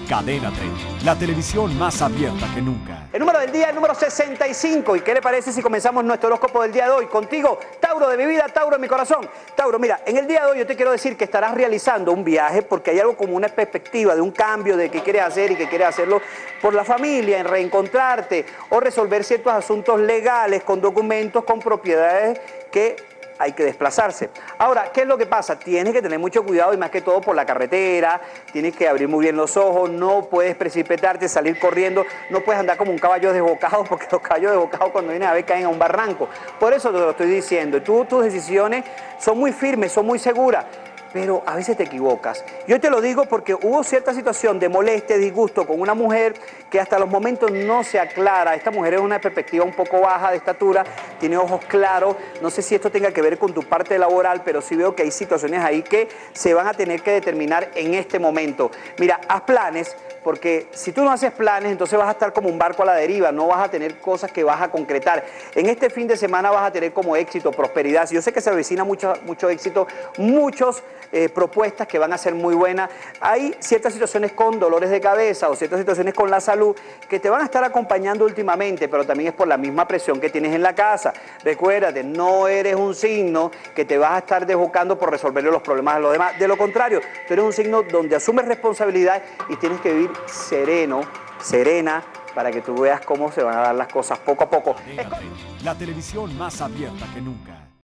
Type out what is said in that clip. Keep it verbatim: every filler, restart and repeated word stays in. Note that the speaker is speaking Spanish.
Cadena treinta, la televisión más abierta que nunca. El número del día, el número sesenta y cinco. ¿Y qué le parece si comenzamos nuestro horóscopo del día de hoy? Contigo, Tauro de mi vida, Tauro de mi corazón. Tauro, mira, en el día de hoy yo te quiero decir que estarás realizando un viaje porque hay algo como una perspectiva de un cambio de qué quieres hacer y que quieres hacerlo por la familia, en reencontrarte o resolver ciertos asuntos legales con documentos, con propiedades que hay que desplazarse. Ahora, ¿qué es lo que pasa? Tienes que tener mucho cuidado y más que todo por la carretera, tienes que abrir muy bien los ojos, no puedes precipitarte, salir corriendo, no puedes andar como un caballo desbocado porque los caballos desbocados cuando vienen a ver caen a un barranco. Por eso te lo estoy diciendo. Tú, tus decisiones son muy firmes, son muy seguras, pero a veces te equivocas. Yo te lo digo porque hubo cierta situación de molestia, disgusto con una mujer que hasta los momentos no se aclara. Esta mujer es una perspectiva un poco baja de estatura, tiene ojos claros. No sé si esto tenga que ver con tu parte laboral, pero sí veo que hay situaciones ahí que se van a tener que determinar en este momento. Mira, haz planes, porque si tú no haces planes, entonces vas a estar como un barco a la deriva, no vas a tener cosas que vas a concretar. En este fin de semana vas a tener como éxito, prosperidad. Yo sé que se avecina mucho, mucho éxito, muchos eh, propuestas que van a ser muy buenas. Hay ciertas situaciones con dolores de cabeza o ciertas situaciones con la salud que te van a estar acompañando últimamente, pero también es por la misma presión que tienes en la casa. Recuérdate, no eres un signo que te vas a estar desbocando por resolverle los problemas a los demás. De lo contrario, tú eres un signo donde asumes responsabilidad y tienes que vivir sereno, serena, para que tú veas cómo se van a dar las cosas poco a poco. Cadena treinta, la televisión más abierta que nunca.